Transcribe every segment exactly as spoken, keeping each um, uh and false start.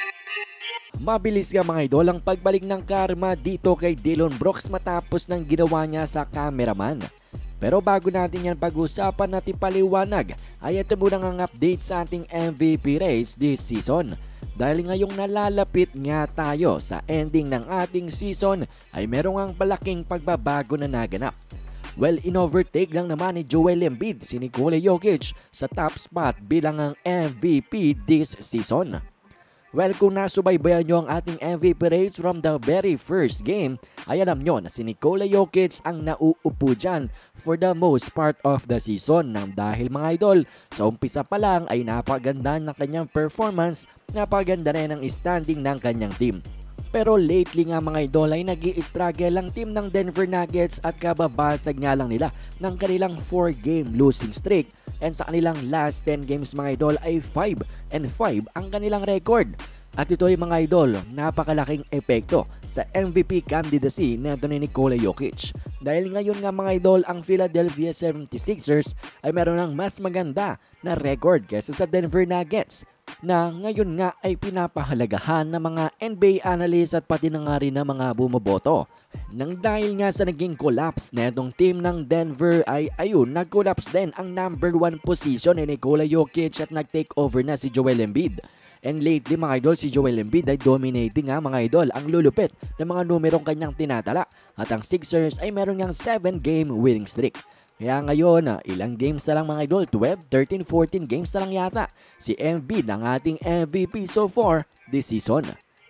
Mabilis nga mga idol ang pagbalik ng karma dito kay Dillon Brooks matapos ng ginawa niya sa cameraman. Pero bago natin yan pag-usapan natin paliwanag, ay ito muna ang update sa ating M V P race this season. Dahil ngayong nalalapit nga tayo sa ending ng ating season ay merong ang malaking pagbabago na naganap. Well, in-overtake lang naman ni Joel Embiid si Nikola Jokic sa top spot bilang ang M V P this season. Well, kung nasubaybayan nyo ang ating M V P race from the very first game, ay alam nyo na si Nikola Jokic ang nauupo dyan for the most part of the season. Nang dahil mga idol, sa umpisa pa lang ay napaganda ng kanyang performance, napaganda rin ang standing ng kanyang team. Pero lately nga mga idol ay nag-i-struggle ang team ng Denver Nuggets at kababasag nga lang nila ng kanilang four game losing streak. And sa kanilang last ten games mga idol ay five and five ang kanilang record. At ito ay mga idol, napakalaking epekto sa M V P candidacy neto ni Nikola Jokic. Dahil ngayon nga mga idol, ang Philadelphia seventy-sixers ay meron ng mas maganda na record kaysa sa Denver Nuggets, na ngayon nga ay pinapahalagahan ng mga N B A analysts at pati na nga rin ng mga bumoboto. Nang dahil nga sa naging collapse netong team ng Denver ay ayun, nag-collapse din ang number one position ni Nikola Jokic at nag-take over na si Joel Embiid. And lately mga idol, si Joel Embiid ay dominating nga mga idol, ang lulupit ng mga numerong kanyang tinatala. At ang Sixers ay meron niyang seven game winning streak. Kaya ngayon, ilang games na lang mga idol, twelve, thirteen, fourteen games na lang yata si Embiid ang ating M V P so far this season.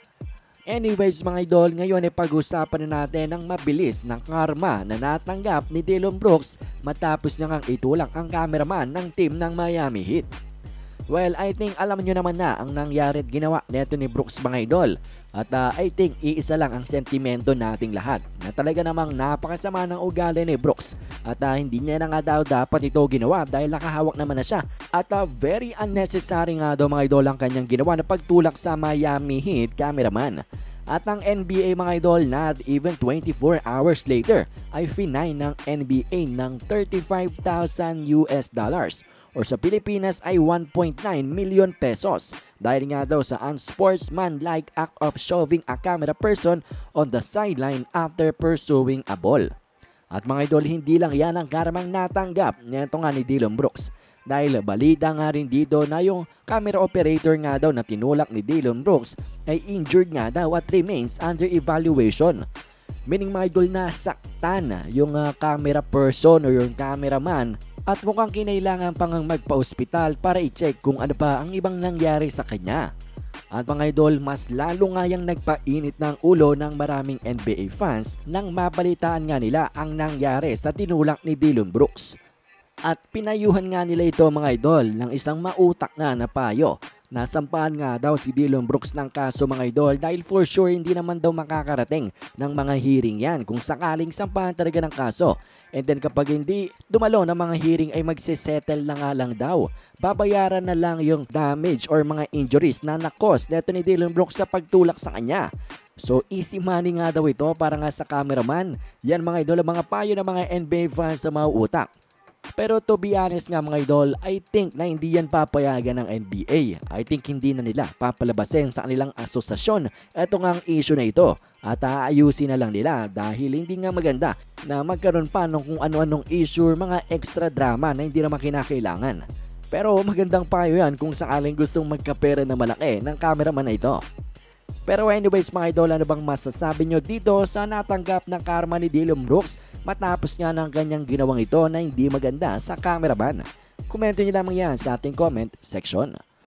Anyways mga idol, ngayon ay pag-usapan na natin ang mabilis ng karma na natanggap ni Dillon Brooks matapos niya ngang itulang ang cameraman ng team ng Miami Heat. Well, I think alam nyo naman na ang nangyari at ginawa neto ni Brooks mga idol. At uh, I think iisa lang ang sentimento nating lahat, na talaga namang napakasama ng ugali ni Brooks. At uh, hindi niya na nga daw dapat ito ginawa dahil nakahawak naman na siya. At uh, very unnecessary nga daw mga idol ang kanyang ginawa na pagtulak sa Miami Heat cameraman. At ang N B A mga idol, not even twenty-four hours later ay finay ng N B A ng thirty-five thousand U S dollars or sa Pilipinas ay one point nine million pesos dahil nga daw sa unsportsmanlike act of shoving a camera person on the sideline after pursuing a ball. At mga idol, hindi lang yan ang karamang natanggap nito nga ni Dillon Brooks. Dahil balita nga rin dito na yung camera operator nga daw na tinulak ni Dillon Brooks ay injured nga daw at remains under evaluation. Meaning mga idol, na saktan yung uh, camera person or yung cameraman at mukhang kinailangan pang magpa-ospital para i-check kung ano pa ang ibang nangyari sa kanya. At mga idol, mas lalo nga yung nagpainit ng ulo ng maraming N B A fans nang mabalitaan nga nila ang nangyari sa tinulak ni Dillon Brooks. At pinayuhan nga nila ito mga idol ng isang mautak na na payo. Nasampahan nga daw si Dillon Brooks ng kaso mga idol dahil for sure hindi naman daw makakarating ng mga hearing yan kung sakaling sampahan talaga ng kaso. And then kapag hindi dumalo ng mga hearing ay magsisettle na nga lang daw. Babayaran na lang yung damage or mga injuries na nakos neto ni Dillon Brooks sa pagtulak sa kanya. So easy money nga daw ito para nga sa cameraman. Yan mga idol, ang mga payo ng mga N B A fans sa mga utak. Pero to be honest nga mga idol, I think na hindi yan papayagan ng N B A. I think hindi na nila papalabasin sa kanilang asosasyon ito nga ang issue na ito. At aayusin na lang nila dahil hindi nga maganda na magkaroon pa ng kung ano-anong issue, mga extra drama na hindi naman kinakailangan. Pero magandang payo yan kung sakaling gustong magkapera na malaki ng cameraman na ito. Pero anyways mga idol, ano bang masasabi nyo dito sa natanggap ng karma ni Dillon Brooks matapos nga ng kanyang ginawang ito na hindi maganda sa cameraman? Komento nyo lamang yan sa ating comment section.